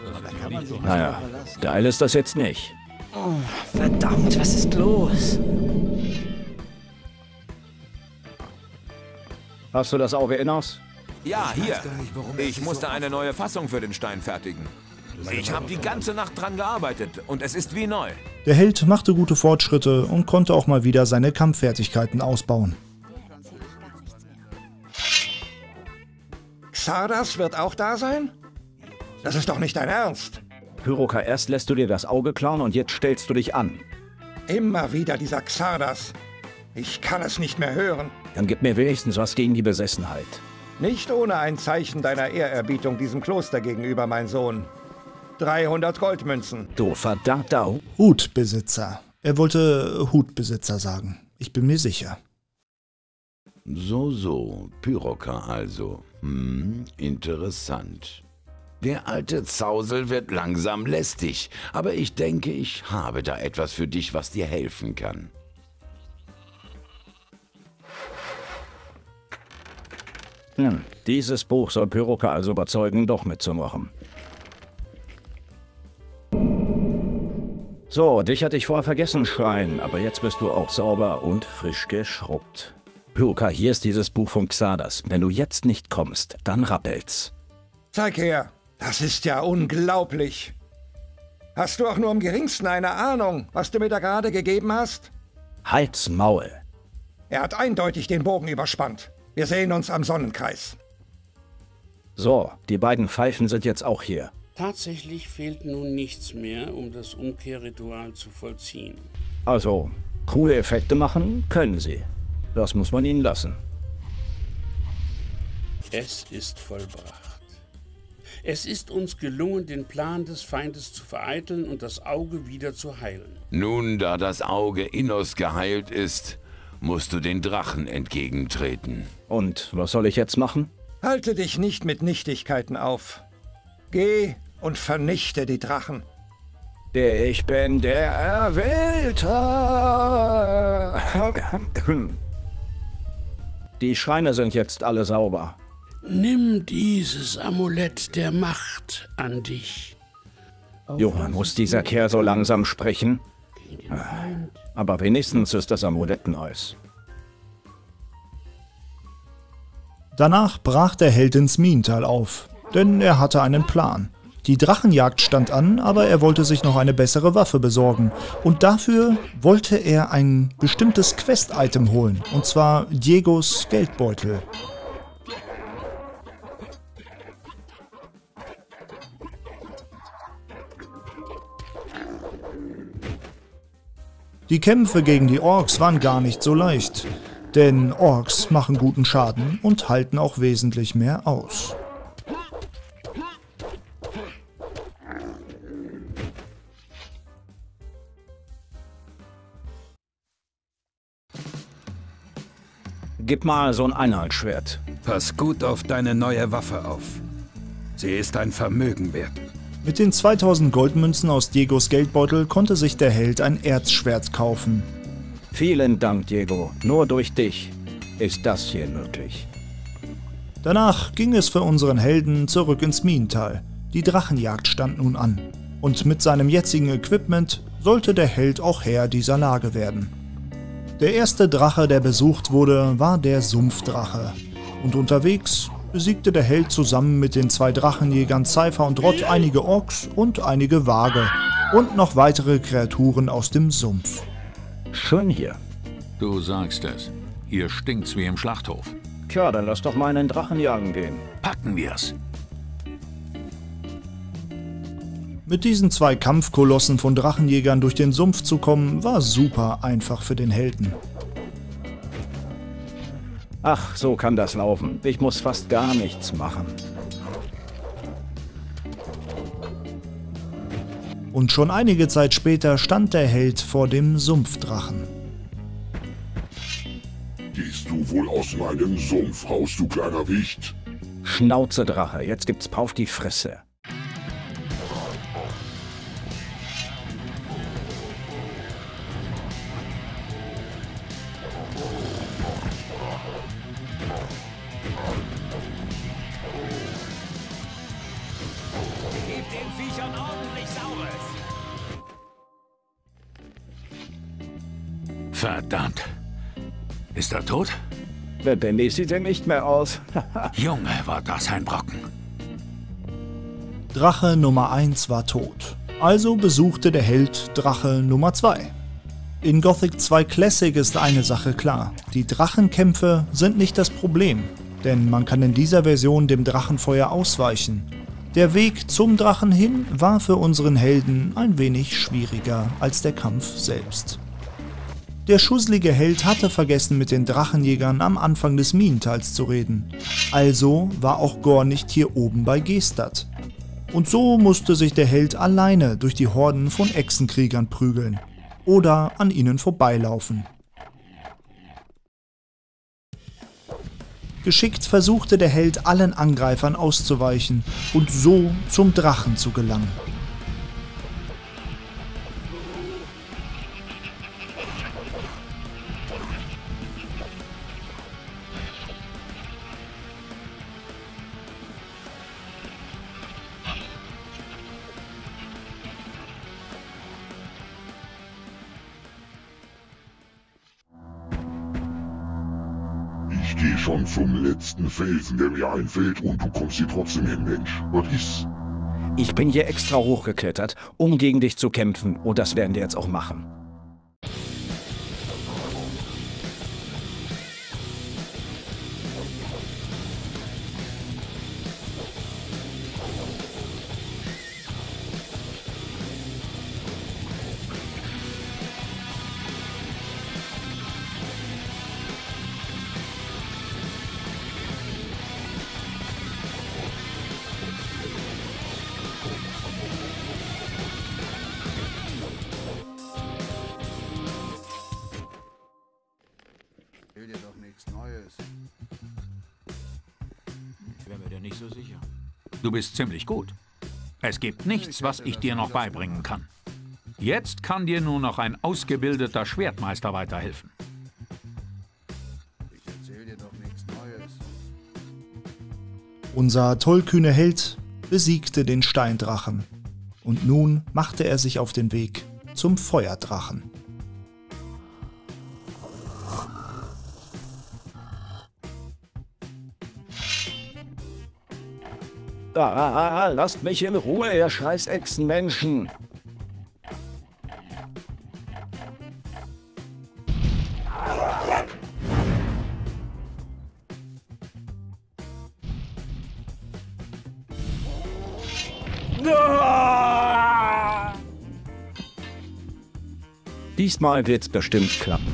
Speaker 3: Naja, geil ist das jetzt nicht.
Speaker 6: Oh, verdammt, was ist los?
Speaker 3: Hast du das Auge Innos?
Speaker 9: Ja, hier. Ich musste eine neue Fassung für den Stein fertigen. Ich habe die ganze Nacht dran gearbeitet und es ist wie neu.
Speaker 4: Der Held machte gute Fortschritte und konnte auch mal wieder seine Kampffertigkeiten ausbauen.
Speaker 15: Xardas wird auch da sein? Das ist doch nicht dein Ernst.
Speaker 3: Pyroka, erst lässt du dir das Auge klauen und jetzt stellst du dich an.
Speaker 15: Immer wieder dieser Xardas. Ich kann es nicht mehr hören.
Speaker 3: Dann gib mir wenigstens was gegen die Besessenheit.
Speaker 15: Nicht ohne ein Zeichen deiner Ehrerbietung diesem Kloster gegenüber, mein Sohn. 300 Goldmünzen.
Speaker 3: Du verdammter
Speaker 4: Hutbesitzer. Er wollte Hutbesitzer sagen. Ich bin mir sicher.
Speaker 2: So, Pyroka also. Interessant. Der alte Zausel wird langsam lästig, aber ich denke, ich habe da etwas für dich, was dir helfen kann.
Speaker 3: Dieses Buch soll Pyroka also überzeugen, doch mitzumachen. So, dich hatte ich vorher vergessen, Schrein, aber jetzt bist du auch sauber und frisch geschrubbt. Pyroka, hier ist dieses Buch von Xardas. Wenn du jetzt nicht kommst, dann rappelt's.
Speaker 15: Zeig her, das ist ja unglaublich. Hast du auch nur im geringsten eine Ahnung, was du mir da gerade gegeben hast?
Speaker 3: Halt's Maul.
Speaker 15: Er hat eindeutig den Bogen überspannt. Wir sehen uns am Sonnenkreis.
Speaker 3: So, die beiden Pfeifen sind jetzt auch hier.
Speaker 11: Tatsächlich fehlt nun nichts mehr, um das Umkehrritual zu vollziehen.
Speaker 3: Also, coole Effekte machen können sie. Das muss man ihnen lassen.
Speaker 11: Es ist vollbracht. Es ist uns gelungen, den Plan des Feindes zu vereiteln und das Auge wieder zu heilen.
Speaker 2: Nun, da das Auge Innos geheilt ist, musst du den Drachen entgegentreten.
Speaker 3: Und was soll ich jetzt machen?
Speaker 15: Halte dich nicht mit Nichtigkeiten auf. Geh und vernichte die Drachen.
Speaker 3: Ich bin der Erwählte. Die Schreine sind jetzt alle sauber.
Speaker 11: Nimm dieses Amulett der Macht an dich.
Speaker 3: Johann, muss dieser Kerl so langsam sprechen? Aber wenigstens ist das Amulett nice.
Speaker 4: Danach brach der Held ins Minental auf, denn er hatte einen Plan. Die Drachenjagd stand an, aber er wollte sich noch eine bessere Waffe besorgen. Und dafür wollte er ein bestimmtes Quest-Item holen, und zwar Diegos Geldbeutel. Die Kämpfe gegen die Orks waren gar nicht so leicht, denn Orks machen guten Schaden und halten auch wesentlich mehr aus.
Speaker 3: Gib mal so ein Einheitsschwert.
Speaker 7: Pass gut auf deine neue Waffe auf. Sie ist ein Vermögen wert.
Speaker 4: Mit den 2000 Goldmünzen aus Diegos Geldbeutel konnte sich der Held ein Erzschwert kaufen.
Speaker 3: Vielen Dank, Diego. Nur durch dich ist das hier möglich.
Speaker 4: Danach ging es für unseren Helden zurück ins Minental. Die Drachenjagd stand nun an. Und mit seinem jetzigen Equipment sollte der Held auch Herr dieser Lage werden. Der erste Drache, der besucht wurde, war der Sumpfdrache. Und unterwegs besiegte der Held zusammen mit den 2 Drachenjägern Cypher und Rott einige Orks und einige Wage und noch weitere Kreaturen aus dem Sumpf.
Speaker 3: Schön hier.
Speaker 1: Du sagst es. Hier stinkt's wie im Schlachthof.
Speaker 3: Tja, dann lass doch mal einen Drachen jagen gehen.
Speaker 1: Packen wir's.
Speaker 4: Mit diesen 2 Kampfkolossen von Drachenjägern durch den Sumpf zu kommen, war super einfach für den Helden.
Speaker 3: Ach, so kann das laufen. Ich muss fast gar nichts machen.
Speaker 4: Und schon einige Zeit später stand der Held vor dem Sumpfdrachen.
Speaker 18: Gehst du wohl aus meinem Sumpf raus, du kleiner Wicht?
Speaker 3: Schnauze, Drache, jetzt gibt's Pauf die Fresse.
Speaker 1: Verdammt. Ist er tot?
Speaker 3: Lebendig sieht er nicht mehr aus.
Speaker 17: Junge, war das ein Brocken.
Speaker 4: Drache Nummer 1 war tot. Also besuchte der Held Drache Nummer 2. In Gothic 2 Classic ist eine Sache klar. Die Drachenkämpfe sind nicht das Problem, denn man kann in dieser Version dem Drachenfeuer ausweichen. Der Weg zum Drachen hin war für unseren Helden ein wenig schwieriger als der Kampf selbst. Der schusselige Held hatte vergessen, mit den Drachenjägern am Anfang des Minentals zu reden. Also war auch Gor nicht hier oben bei Gestadt. Und so musste sich der Held alleine durch die Horden von Echsenkriegern prügeln oder an ihnen vorbeilaufen. Geschickt versuchte der Held allen Angreifern auszuweichen und so zum Drachen zu gelangen.
Speaker 18: Ich gehe schon zum letzten Felsen, der mir einfällt, und du kommst hier trotzdem hin, Mensch. Was ist?
Speaker 3: Ich bin hier extra hochgeklettert, um gegen dich zu kämpfen. Und das werden wir jetzt auch machen.
Speaker 1: Ich wäre mir da nicht so sicher.
Speaker 17: Du bist ziemlich gut. Es gibt nichts, was ich dir noch beibringen kann. Jetzt kann dir nur noch ein ausgebildeter Schwertmeister weiterhelfen.
Speaker 13: Ich erzähl dir doch nichts Neues.
Speaker 4: Unser tollkühne Held besiegte den Steindrachen. Und nun machte er sich auf den Weg zum Feuerdrachen.
Speaker 3: Lasst mich in Ruhe, ihr scheiß Echsenmenschen. Diesmal wird's bestimmt klappen.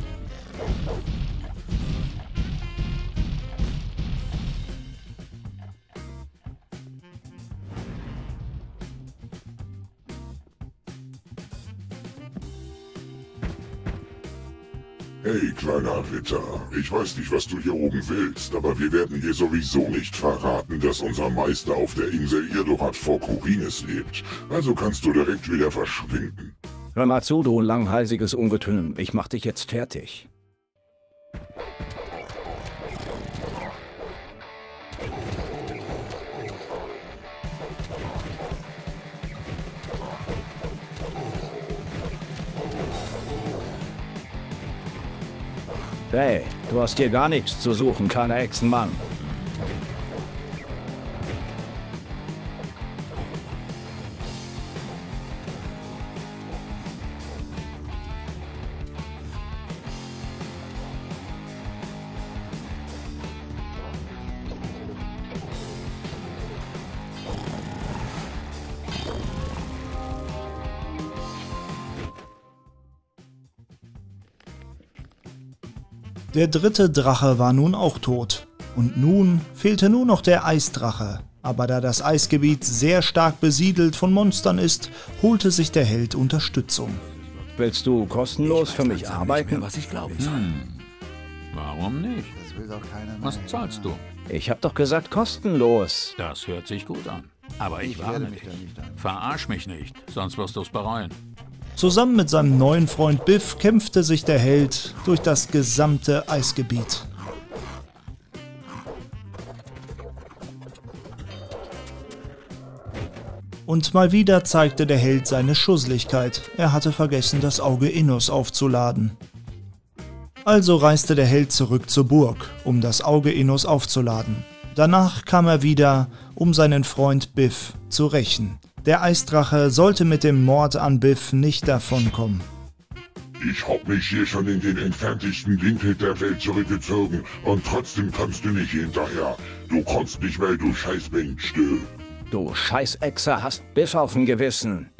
Speaker 18: Hey, kleiner Ritter, ich weiß nicht, was du hier oben willst, aber wir werden dir sowieso nicht verraten, dass unser Meister auf der Insel Irdorat vor Khorinis lebt. Also kannst du direkt wieder verschwinden.
Speaker 3: Hör mal zu, du langhalsiges Ungetüm, ich mach dich jetzt fertig. Hey, du hast hier gar nichts zu suchen, kleiner Echsenmann.
Speaker 4: Der dritte Drache war nun auch tot. Und nun fehlte nur noch der Eisdrache. Aber da das Eisgebiet sehr stark besiedelt von Monstern ist, holte sich der Held Unterstützung.
Speaker 3: Willst du kostenlos für mich arbeiten?
Speaker 1: Mehr, was ich glauben soll.
Speaker 17: Warum nicht?
Speaker 12: Das will doch keiner mehr.
Speaker 17: Was zahlst du?
Speaker 3: Ich hab doch gesagt kostenlos.
Speaker 17: Das hört sich gut an. Aber ich warne dich. Verarsch mich nicht, sonst wirst du es bereuen.
Speaker 4: Zusammen mit seinem neuen Freund Biff kämpfte sich der Held durch das gesamte Eisgebiet. Und mal wieder zeigte der Held seine Schusseligkeit. Er hatte vergessen, das Auge Innos aufzuladen. Also reiste der Held zurück zur Burg, um das Auge Innos aufzuladen. Danach kam er wieder, um seinen Freund Biff zu rächen. Der Eisdrache sollte mit dem Mord an Biff nicht davonkommen.
Speaker 18: Ich hab mich hier schon in den entferntesten Winkel der Welt zurückgezogen und trotzdem kommst du nicht hinterher. Du kommst nicht mehr, du Scheißmensch, du.
Speaker 3: Du Scheißechser hast Biff auf dem Gewissen.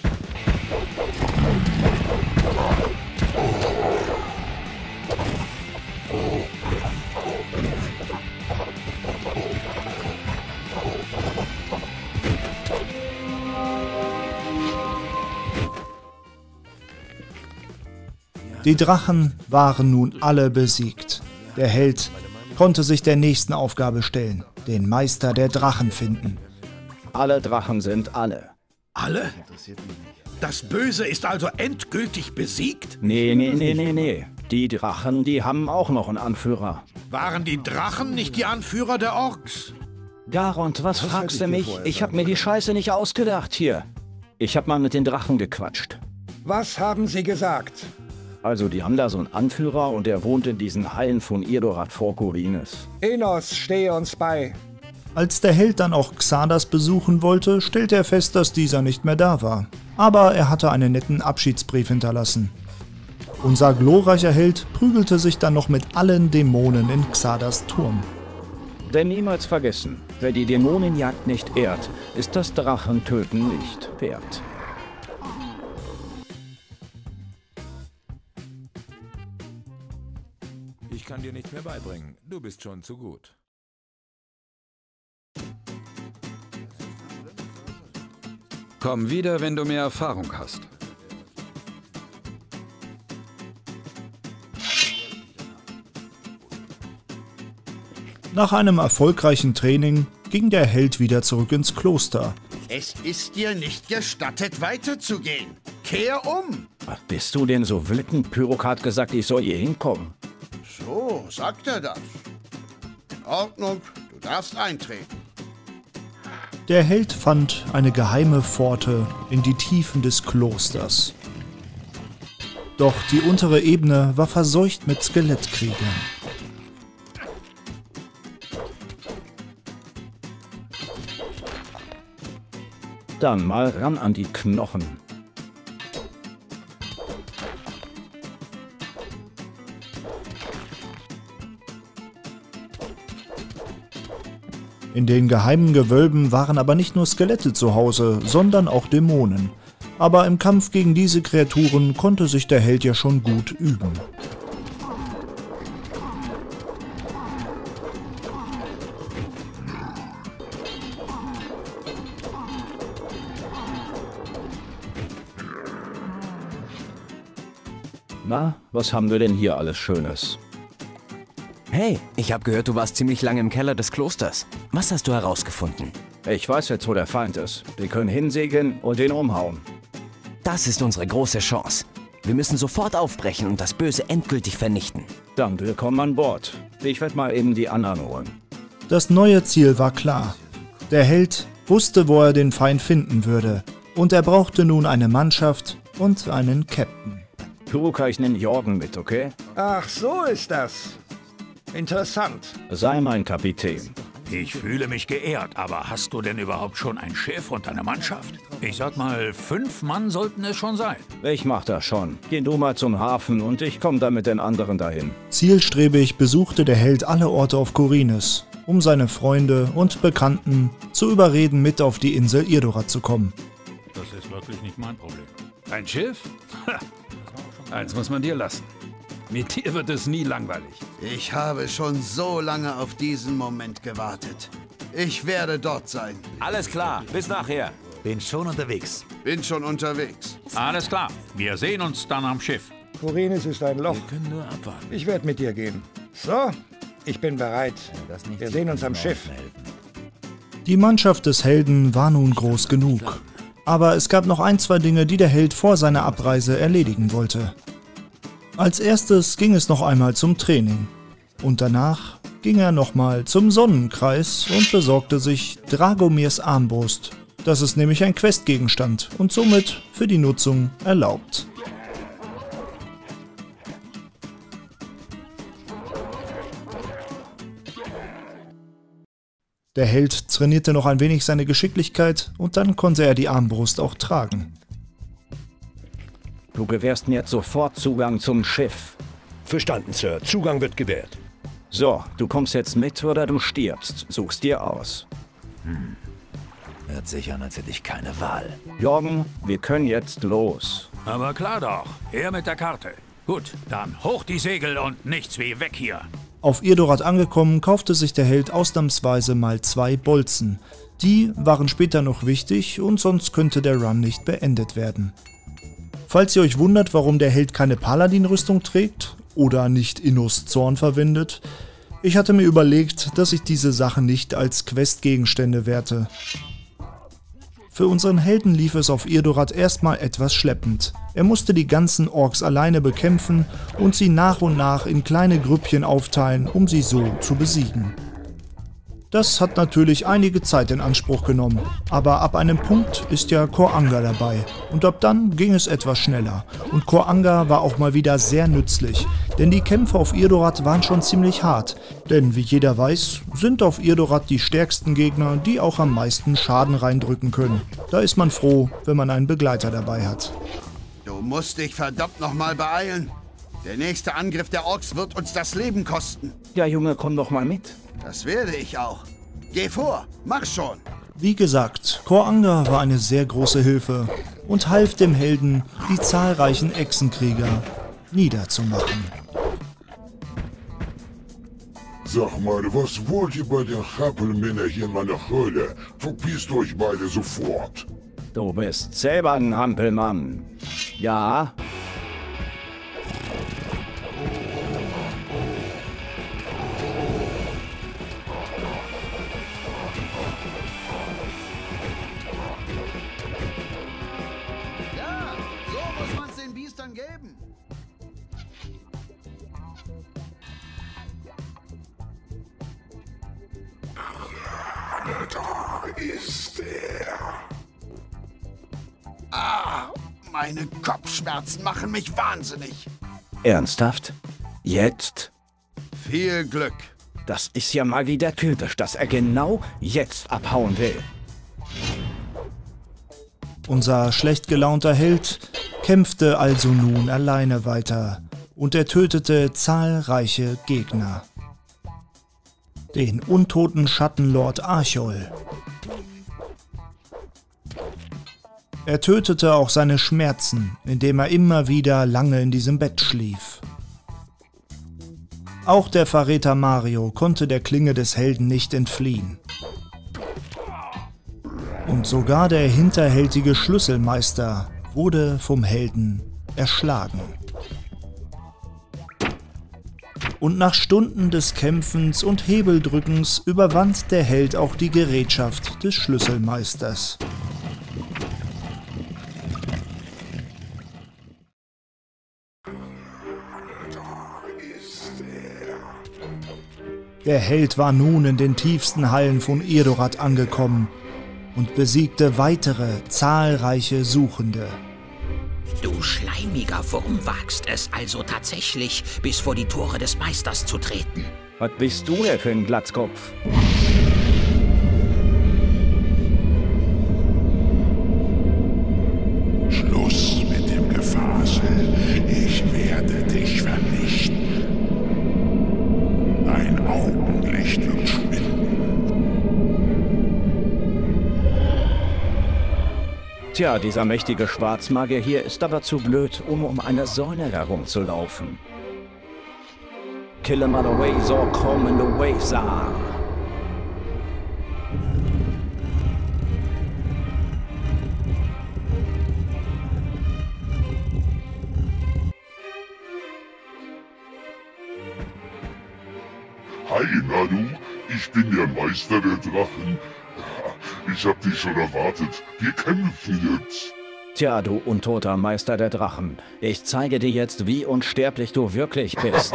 Speaker 4: Die Drachen waren nun alle besiegt. Der Held konnte sich der nächsten Aufgabe stellen, den Meister der Drachen finden.
Speaker 3: Alle Drachen sind alle.
Speaker 8: Alle? Das Böse ist also endgültig besiegt?
Speaker 3: Nee. Die Drachen, die haben auch noch einen Anführer.
Speaker 8: Waren die Drachen nicht die Anführer der Orks?
Speaker 3: Garond, was fragst du mich? Ich hab mir die Scheiße nicht ausgedacht hier. Ich hab mal mit den Drachen gequatscht.
Speaker 15: Was haben sie gesagt?
Speaker 3: Also, die haben da so einen Anführer und der wohnt in diesen Hallen von Irdorat vor Khorinis.
Speaker 15: Innos, stehe uns bei.
Speaker 4: Als der Held dann auch Xardas besuchen wollte, stellte er fest, dass dieser nicht mehr da war. Aber er hatte einen netten Abschiedsbrief hinterlassen. Unser glorreicher Held prügelte sich dann noch mit allen Dämonen in Xardas Turm.
Speaker 3: Denn niemals vergessen, wer die Dämonenjagd nicht ehrt, ist das Drachentöten nicht wert.
Speaker 9: Ich kann dir nichts mehr beibringen. Du bist schon zu gut.
Speaker 7: Komm wieder, wenn du mehr Erfahrung hast.
Speaker 4: Nach einem erfolgreichen Training ging der Held wieder zurück ins Kloster.
Speaker 13: Es ist dir nicht gestattet, weiterzugehen. Kehr um!
Speaker 3: Was bist du denn so wütend? Pyrrhok hat gesagt, ich soll hier hinkommen.
Speaker 13: So, sagt er das. In Ordnung, du darfst eintreten.
Speaker 4: Der Held fand eine geheime Pforte in die Tiefen des Klosters. Doch die untere Ebene war verseucht mit Skelettkriegern.
Speaker 3: Dann mal ran an die Knochen.
Speaker 4: In den geheimen Gewölben waren aber nicht nur Skelette zu Hause, sondern auch Dämonen. Aber im Kampf gegen diese Kreaturen konnte sich der Held ja schon gut üben.
Speaker 3: Na, was haben wir denn hier alles Schönes?
Speaker 14: Hey, ich habe gehört, du warst ziemlich lange im Keller des Klosters. Was hast du herausgefunden?
Speaker 3: Ich weiß jetzt, wo der Feind ist. Wir können hinsegeln und ihn umhauen.
Speaker 14: Das ist unsere große Chance. Wir müssen sofort aufbrechen und das Böse endgültig vernichten.
Speaker 3: Dann willkommen an Bord. Ich werde mal eben die anderen holen.
Speaker 4: Das neue Ziel war klar. Der Held wusste, wo er den Feind finden würde. Und er brauchte nun eine Mannschaft und einen Captain.
Speaker 3: Pyrrhok, ich nenne Jorgen mit, okay?
Speaker 15: Ach, so ist das. Interessant.
Speaker 3: Sei mein Kapitän.
Speaker 17: Ich fühle mich geehrt, aber hast du denn überhaupt schon ein Schiff und eine Mannschaft? Ich sag mal, 5 Mann sollten es schon sein.
Speaker 3: Ich mach das schon. Geh du mal zum Hafen und ich komme dann mit den anderen dahin.
Speaker 4: Zielstrebig besuchte der Held alle Orte auf Khorinis, um seine Freunde und Bekannten zu überreden, mit auf die Insel Irdorat zu kommen.
Speaker 17: Das ist wirklich nicht mein Problem.
Speaker 7: Ein Schiff? Ha. Eins muss man dir lassen. Mit dir wird es nie langweilig.
Speaker 13: Ich habe schon so lange auf diesen Moment gewartet. Ich werde dort sein.
Speaker 9: Alles klar, bis nachher.
Speaker 5: Bin schon unterwegs.
Speaker 13: Bin schon unterwegs.
Speaker 17: Alles klar, wir sehen uns dann am Schiff.
Speaker 15: Khorinis ist ein Loch.
Speaker 9: Wir können nur abwarten.
Speaker 15: Ich werde mit dir gehen. So, ich bin bereit. Wir sehen uns am Schiff.
Speaker 4: Die Mannschaft des Helden war nun groß genug. Aber es gab noch 1, 2 Dinge, die der Held vor seiner Abreise erledigen wollte. Als erstes ging es noch einmal zum Training. Und danach ging er nochmal zum Sonnenkreis und besorgte sich Dragomirs Armbrust. Das ist nämlich ein Questgegenstand und somit für die Nutzung erlaubt. Der Held trainierte noch ein wenig seine Geschicklichkeit und dann konnte er die Armbrust auch tragen.
Speaker 3: Du gewährst mir sofort Zugang zum Schiff.
Speaker 19: Verstanden, Sir. Zugang wird gewährt.
Speaker 3: So, du kommst jetzt mit oder du stirbst. Such's dir aus.
Speaker 1: Hört sich an, als hätte ich keine Wahl.
Speaker 3: Jorgen, wir können jetzt los.
Speaker 17: Aber klar doch. Her mit der Karte. Gut, dann hoch die Segel und nichts wie weg hier.
Speaker 4: Auf Irdorat angekommen, kaufte sich der Held ausnahmsweise mal 2 Bolzen. Die waren später noch wichtig und sonst könnte der Run nicht beendet werden. Falls ihr euch wundert, warum der Held keine Paladin-Rüstung trägt oder nicht Innos Zorn verwendet, ich hatte mir überlegt, dass ich diese Sachen nicht als Questgegenstände werte. Für unseren Helden lief es auf Irdorat erstmal etwas schleppend. Er musste die ganzen Orks alleine bekämpfen und sie nach und nach in kleine Grüppchen aufteilen, um sie so zu besiegen. Das hat natürlich einige Zeit in Anspruch genommen, aber ab einem Punkt ist ja Kor Anga dabei und ab dann ging es etwas schneller. Und Kor Anga war auch mal wieder sehr nützlich, denn die Kämpfe auf Irdorat waren schon ziemlich hart, denn wie jeder weiß, sind auf Irdorat die stärksten Gegner, die auch am meisten Schaden reindrücken können. Da ist man froh, wenn man einen Begleiter dabei hat.
Speaker 13: Du musst dich verdammt nochmal beeilen. Der nächste Angriff der Orks wird uns das Leben kosten.
Speaker 3: Ja, Junge, komm doch mal mit.
Speaker 13: Das werde ich auch. Geh vor, mach schon.
Speaker 4: Wie gesagt, Kor Anga war eine sehr große Hilfe und half dem Helden, die zahlreichen Echsenkrieger niederzumachen.
Speaker 18: Sag mal, was wollt ihr bei den Hampelmänner hier in meiner Höhle? Verpisst euch beide sofort.
Speaker 3: Du bist selber ein Hampelmann. Ja?
Speaker 18: Da ist er.
Speaker 13: Ah, meine Kopfschmerzen machen mich wahnsinnig.
Speaker 3: Ernsthaft? Jetzt?
Speaker 13: Viel Glück.
Speaker 3: Das ist ja mal wieder typisch, dass er genau jetzt abhauen will.
Speaker 4: Unser schlecht gelaunter Held kämpfte also nun alleine weiter und er tötete zahlreiche Gegner. Den untoten Schattenlord Archol. Er tötete auch seine Schmerzen, indem er immer wieder lange in diesem Bett schlief. Auch der Verräter Mario konnte der Klinge des Helden nicht entfliehen. Und sogar der hinterhältige Schlüsselmeister wurde vom Helden erschlagen. Und nach Stunden des Kämpfens und Hebeldrückens überwand der Held auch die Gerätschaft des Schlüsselmeisters. Der Held war nun in den tiefsten Hallen von Irdorat angekommen und besiegte weitere zahlreiche Suchende.
Speaker 1: Du schleimiger Wurm wagst es also tatsächlich, bis vor die Tore des Meisters zu treten.
Speaker 3: Was bist du denn für ein Glatzkopf?
Speaker 18: Schluss mit dem Gefasel. Ich werde dich vernichten. Dein Augenlicht wird schwinden.
Speaker 3: Tja, dieser mächtige Schwarzmagier hier ist aber zu blöd, um eine Säule herumzulaufen. Kill him away, so come in the way, sir.
Speaker 18: Hi, Nanu. Ich bin der Meister der Drachen. Ich hab dich schon erwartet. Wir kämpfen jetzt.
Speaker 3: Tja, du untoter Meister der Drachen. Ich zeige dir jetzt, wie unsterblich du wirklich bist.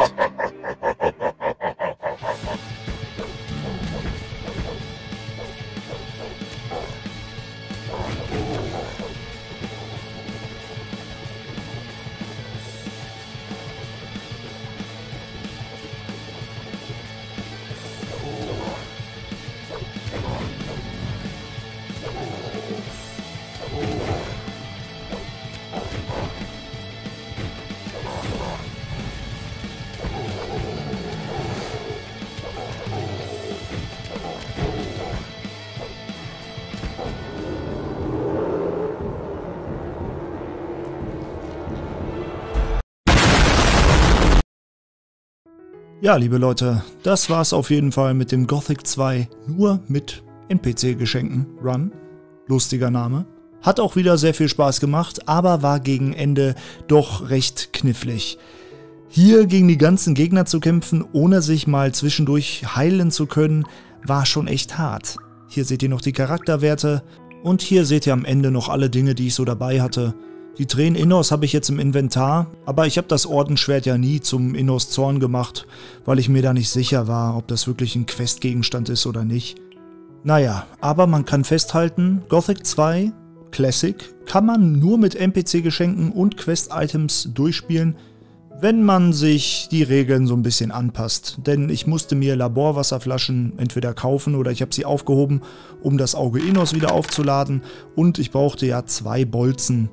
Speaker 4: Ja, liebe Leute, das war's auf jeden Fall mit dem Gothic 2 nur mit NPC-Geschenken Run. Lustiger Name. Hat auch wieder sehr viel Spaß gemacht, aber war gegen Ende doch recht knifflig. Hier gegen die ganzen Gegner zu kämpfen, ohne sich mal zwischendurch heilen zu können, war schon echt hart. Hier seht ihr noch die Charakterwerte und hier seht ihr am Ende noch alle Dinge, die ich so dabei hatte. Die Tränen Innos habe ich jetzt im Inventar, aber ich habe das Ordensschwert ja nie zum Innos Zorn gemacht, weil ich mir da nicht sicher war, ob das wirklich ein Questgegenstand ist oder nicht. Naja, aber man kann festhalten, Gothic 2 Classic kann man nur mit NPC-Geschenken und Quest-Items durchspielen, wenn man sich die Regeln so ein bisschen anpasst. Denn ich musste mir Laborwasserflaschen entweder kaufen oder ich habe sie aufgehoben, um das Auge Innos wieder aufzuladen, und ich brauchte ja 2 Bolzen.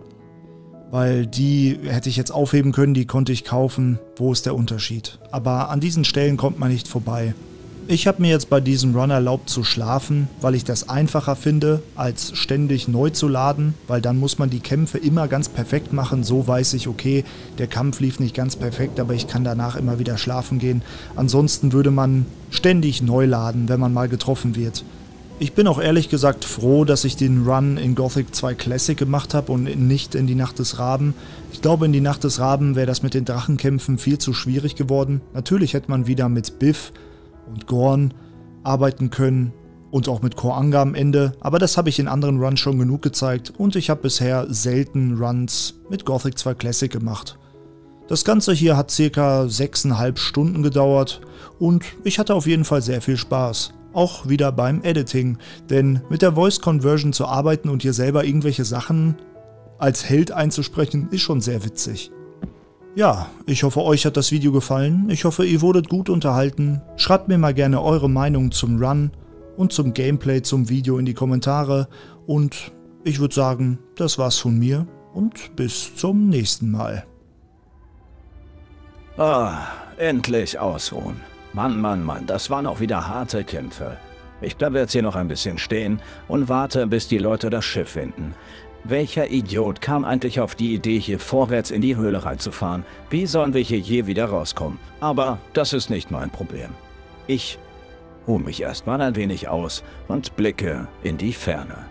Speaker 4: Weil die hätte ich jetzt aufheben können, die konnte ich kaufen. Wo ist der Unterschied? Aber an diesen Stellen kommt man nicht vorbei. Ich habe mir jetzt bei diesem Run erlaubt zu schlafen, weil ich das einfacher finde, als ständig neu zu laden, weil dann muss man die Kämpfe immer ganz perfekt machen. So weiß ich, okay, der Kampf lief nicht ganz perfekt, aber ich kann danach immer wieder schlafen gehen. Ansonsten würde man ständig neu laden, wenn man mal getroffen wird. Ich bin auch ehrlich gesagt froh, dass ich den Run in Gothic 2 Classic gemacht habe und nicht in die Nacht des Raben. Ich glaube, in die Nacht des Raben wäre das mit den Drachenkämpfen viel zu schwierig geworden. Natürlich hätte man wieder mit Biff und Gorn arbeiten können und auch mit Koranga am Ende, aber das habe ich in anderen Runs schon genug gezeigt und ich habe bisher selten Runs mit Gothic 2 Classic gemacht. Das Ganze hier hat ca. 6,5 Stunden gedauert und ich hatte auf jeden Fall sehr viel Spaß. Auch wieder beim Editing, denn mit der Voice Conversion zu arbeiten und hier selber irgendwelche Sachen als Held einzusprechen, ist schon sehr witzig. Ja, ich hoffe, euch hat das Video gefallen. Ich hoffe, ihr wurdet gut unterhalten. Schreibt mir mal gerne eure Meinung zum Run und zum Gameplay zum Video in die Kommentare. Und ich würde sagen, das war's von mir und bis zum nächsten Mal.
Speaker 3: Ah, endlich ausruhen. Mann, das waren auch wieder harte Kämpfe. Ich bleibe jetzt hier noch ein bisschen stehen und warte, bis die Leute das Schiff finden. Welcher Idiot kam eigentlich auf die Idee, hier vorwärts in die Höhle reinzufahren? Wie sollen wir hier je wieder rauskommen? Aber das ist nicht mein Problem. Ich ruhe mich erstmal ein wenig aus und blicke in die Ferne.